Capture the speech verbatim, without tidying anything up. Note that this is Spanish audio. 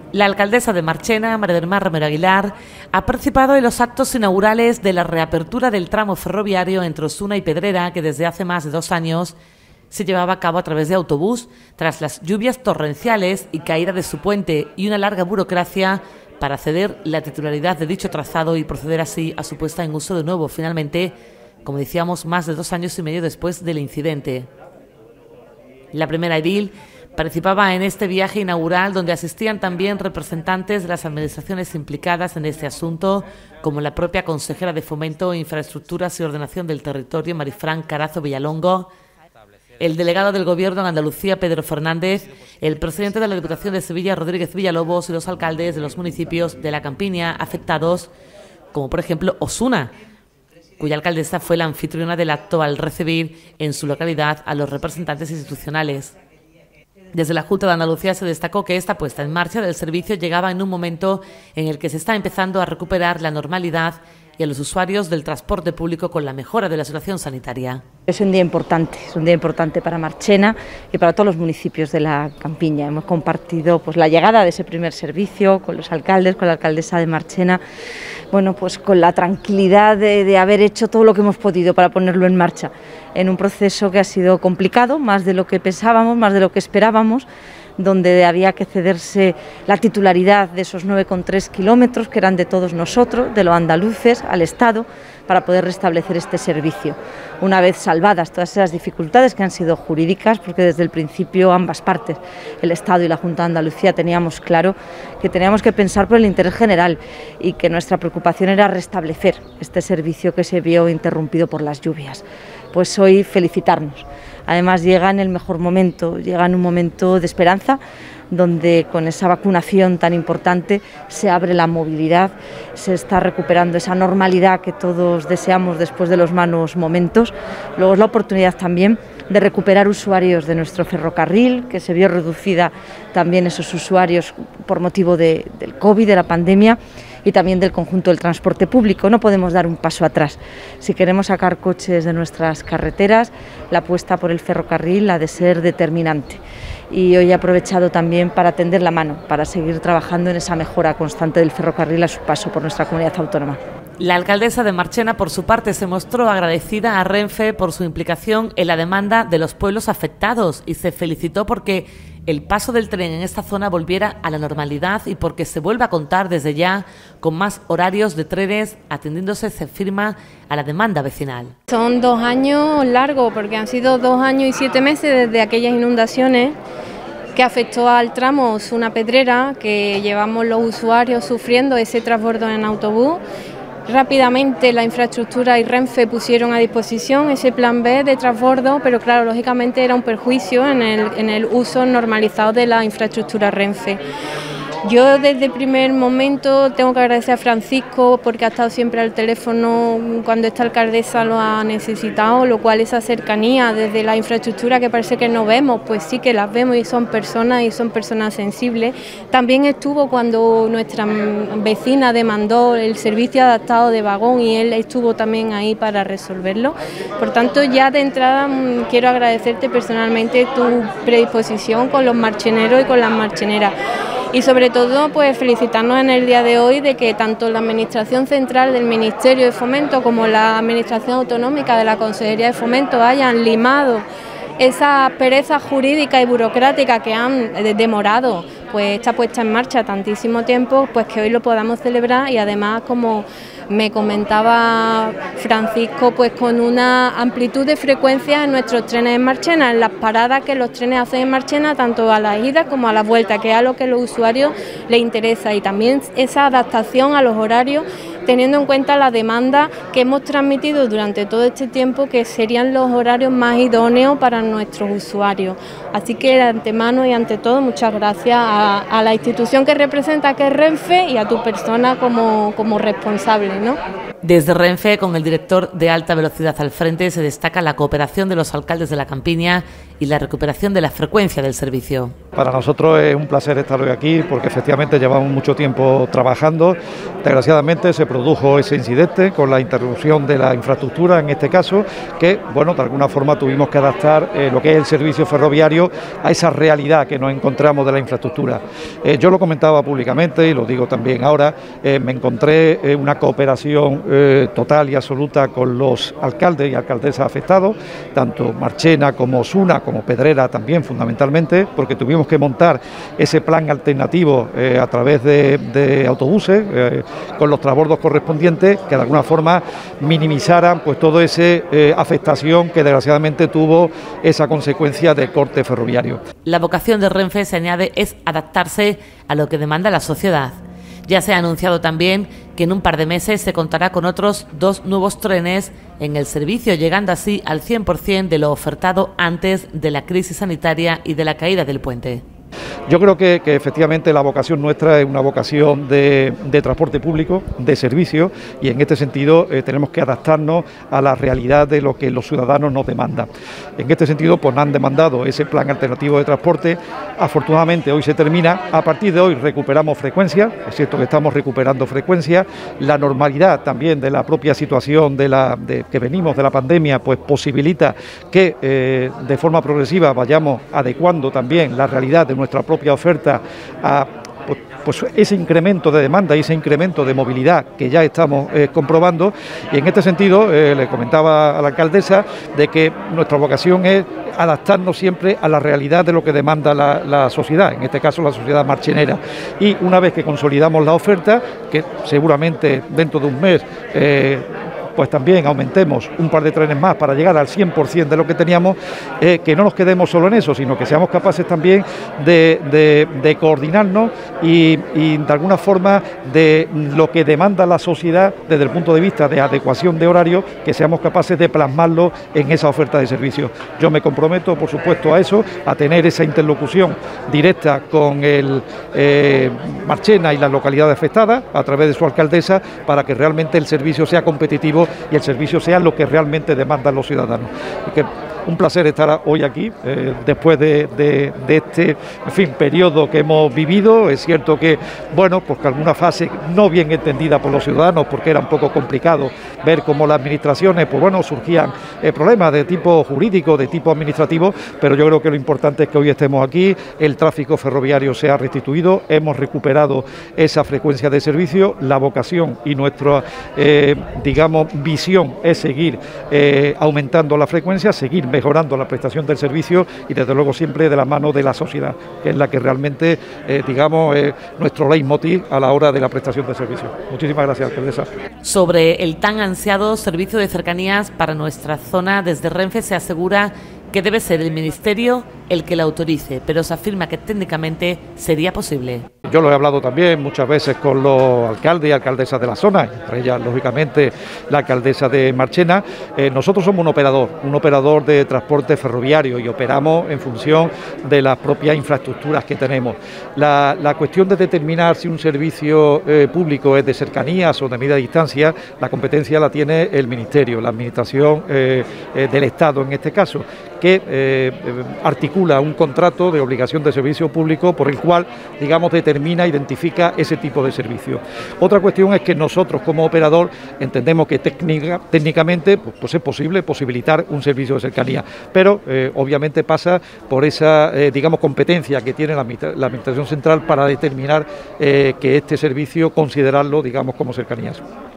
La alcaldesa de Marchena, María del Mar Romero Aguilar, ha participado en los actos inaugurales de la reapertura del tramo ferroviario entre Osuna y Pedrera, que desde hace más de dos años se llevaba a cabo a través de autobús, tras las lluvias torrenciales y caída de su puente y una larga burocracia para ceder la titularidad de dicho trazado y proceder así a su puesta en uso de nuevo, finalmente, como decíamos, más de dos años y medio después del incidente. La primera edil participaba en este viaje inaugural, donde asistían también representantes de las administraciones implicadas en este asunto, como la propia consejera de Fomento, Infraestructuras y Ordenación del Territorio, Marifran Carazo Villalongo, el delegado del Gobierno en Andalucía, Pedro Fernández, el presidente de la Diputación de Sevilla, Rodríguez Villalobos, y los alcaldes de los municipios de la campiña afectados, como por ejemplo Osuna, cuya alcaldesa fue la anfitriona del acto al recibir en su localidad a los representantes institucionales. Desde la Junta de Andalucía se destacó que esta puesta en marcha del servicio llegaba en un momento en el que se está empezando a recuperar la normalidad y a los usuarios del transporte público con la mejora de la situación sanitaria. Es un día importante, es un día importante para Marchena y para todos los municipios de la campiña. Hemos compartido pues la llegada de ese primer servicio con los alcaldes, con la alcaldesa de Marchena, bueno, pues con la tranquilidad de, de haber hecho todo lo que hemos podido para ponerlo en marcha, en un proceso que ha sido complicado, más de lo que pensábamos, más de lo que esperábamos, donde había que cederse la titularidad de esos nueve coma tres kilómetros que eran de todos nosotros, de los andaluces, al Estado, para poder restablecer este servicio. Una vez salvadas todas esas dificultades que han sido jurídicas, porque desde el principio ambas partes, el Estado y la Junta de Andalucía, teníamos claro que teníamos que pensar por el interés general y que nuestra preocupación era restablecer este servicio que se vio interrumpido por las lluvias. Pues hoy felicitarnos. Además llega en el mejor momento, llega en un momento de esperanza, donde con esa vacunación tan importante se abre la movilidad, se está recuperando esa normalidad que todos deseamos después de los malos momentos. Luego es la oportunidad también de recuperar usuarios de nuestro ferrocarril, que se vio reducida también esos usuarios por motivo de, del COVID, de la pandemia, y también del conjunto del transporte público. No podemos dar un paso atrás. Si queremos sacar coches de nuestras carreteras, la apuesta por el ferrocarril ha de ser determinante. Y hoy he aprovechado también para tender la mano, para seguir trabajando en esa mejora constante del ferrocarril a su paso por nuestra comunidad autónoma. La alcaldesa de Marchena, por su parte, se mostró agradecida a Renfe por su implicación en la demanda de los pueblos afectados y se felicitó porque el paso del tren en esta zona volviera a la normalidad y porque se vuelva a contar desde ya con más horarios de trenes, atendiéndose, se firma, a la demanda vecinal. Son dos años largos, porque han sido dos años y siete meses desde aquellas inundaciones que afectó al tramo Osuna Pedrera, que llevamos los usuarios sufriendo ese transbordo en autobús. Rápidamente la infraestructura y Renfe pusieron a disposición ese plan B de transbordo, pero claro, lógicamente era un perjuicio en el, en el uso normalizado de la infraestructura Renfe. Yo desde el primer momento tengo que agradecer a Francisco porque ha estado siempre al teléfono cuando esta alcaldesa lo ha necesitado, lo cual esa cercanía desde la infraestructura que parece que no vemos, pues sí que las vemos y son personas y son personas sensibles. También estuvo cuando nuestra vecina demandó el servicio adaptado de vagón y él estuvo también ahí para resolverlo. Por tanto, ya de entrada quiero agradecerte personalmente tu predisposición con los marcheneros y con las marcheneras. Y sobre todo pues felicitarnos en el día de hoy de que tanto la Administración Central del Ministerio de Fomento como la Administración Autonómica de la Consejería de Fomento hayan limado esa pereza jurídica y burocrática que han demorado pues esta puesta en marcha tantísimo tiempo, pues que hoy lo podamos celebrar y además, como me comentaba Francisco, pues con una amplitud de frecuencia en nuestros trenes en Marchena, en las paradas que los trenes hacen en Marchena, tanto a las idas como a las vueltas, que es a lo que a los usuarios les interesa, y también esa adaptación a los horarios, teniendo en cuenta la demanda que hemos transmitido durante todo este tiempo, que serían los horarios más idóneos para nuestros usuarios. Así que de antemano y ante todo, muchas gracias a, a la institución que representa, que es Renfe, y a tu persona como, como responsable, ¿no? Desde Renfe, con el director de Alta Velocidad al frente, se destaca la cooperación de los alcaldes de la campiña y la recuperación de la frecuencia del servicio. Para nosotros es un placer estar hoy aquí porque efectivamente llevamos mucho tiempo trabajando. Desgraciadamente se produjo ese incidente con la interrupción de la infraestructura, en este caso, que bueno, de alguna forma tuvimos que adaptar eh, lo que es el servicio ferroviario a esa realidad que nos encontramos de la infraestructura. Eh, yo lo comentaba públicamente y lo digo también ahora, eh, me encontré eh, una cooperación eh, total y absoluta con los alcaldes y alcaldesas afectados, tanto Marchena como Osuna, como Pedrera también fundamentalmente, porque tuvimos que montar ese plan alternativo eh, a través de, de autobuses eh, con los transbordos correspondientes que de alguna forma minimizaran pues toda esa eh, afectación que desgraciadamente tuvo esa consecuencia del corte ferroviario. La vocación de Renfe, se añade, es adaptarse a lo que demanda la sociedad. Ya se ha anunciado también que en un par de meses se contará con otros dos nuevos trenes en el servicio, llegando así al cien por cien de lo ofertado antes de la crisis sanitaria y de la caída del puente. Yo creo que, que efectivamente la vocación nuestra es una vocación de, de transporte público, de servicio, y en este sentido eh, tenemos que adaptarnos a la realidad de lo que los ciudadanos nos demandan. En este sentido, pues han demandado ese plan alternativo de transporte. Afortunadamente hoy se termina, a partir de hoy recuperamos frecuencia, es cierto que estamos recuperando frecuencia, la normalidad también de la propia situación de la, de, que venimos de la pandemia, pues posibilita que eh, de forma progresiva vayamos adecuando también la realidad de nuestra propia oferta a pues, pues ese incremento de demanda y ese incremento de movilidad que ya estamos eh, comprobando, y en este sentido eh, le comentaba a la alcaldesa de que nuestra vocación es adaptarnos siempre a la realidad de lo que demanda la, la sociedad, en este caso la sociedad marchenera, y una vez que consolidamos la oferta, que seguramente dentro de un mes eh, pues también aumentemos un par de trenes más para llegar al cien por cien de lo que teníamos, eh, que no nos quedemos solo en eso, sino que seamos capaces también de, de, de coordinarnos y, y de alguna forma de lo que demanda la sociedad desde el punto de vista de adecuación de horario, que seamos capaces de plasmarlo en esa oferta de servicio. Yo me comprometo, por supuesto, a eso, a tener esa interlocución directa con el eh, Marchena y las localidades afectadas a través de su alcaldesa, para que realmente el servicio sea competitivo y el servicio sea lo que realmente demandan los ciudadanos. Y que un placer estar hoy aquí, eh, después de, de, de este, en fin, periodo que hemos vivido. Es cierto que, bueno, pues que alguna fase no bien entendida por los ciudadanos, porque era un poco complicado ver cómo las administraciones, pues bueno, surgían eh, problemas de tipo jurídico, de tipo administrativo, pero yo creo que lo importante es que hoy estemos aquí, el tráfico ferroviario se ha restituido, hemos recuperado esa frecuencia de servicio, la vocación y nuestra, eh, digamos, visión es seguir eh, aumentando la frecuencia, seguir mejorando la prestación del servicio y desde luego siempre de la mano de la sociedad, que es la que realmente, eh, digamos, es nuestro leitmotiv a la hora de la prestación del servicio. Muchísimas gracias, alcaldesa. Sobre el tan ansiado servicio de cercanías para nuestra zona, desde Renfe se asegura que debe ser el Ministerio el que la autorice, pero se afirma que técnicamente sería posible. Yo lo he hablado también muchas veces con los alcaldes y alcaldesas de la zona, entre ellas, lógicamente, la alcaldesa de Marchena. Eh, nosotros somos un operador, un operador de transporte ferroviario y operamos en función de las propias infraestructuras que tenemos. La, la cuestión de determinar si un servicio eh, público es de cercanías o de media distancia, la competencia la tiene el Ministerio, la Administración eh, eh, del Estado en este caso, que eh, articula un contrato de obligación de servicio público por el cual, digamos, determina, identifica ese tipo de servicio. Otra cuestión es que nosotros como operador entendemos que técnica, técnicamente pues, pues es posible posibilitar un servicio de cercanía, pero eh, obviamente pasa por esa, eh, digamos, competencia que tiene la, la Administración Central para determinar eh, que este servicio considerarlo, digamos, como cercanías.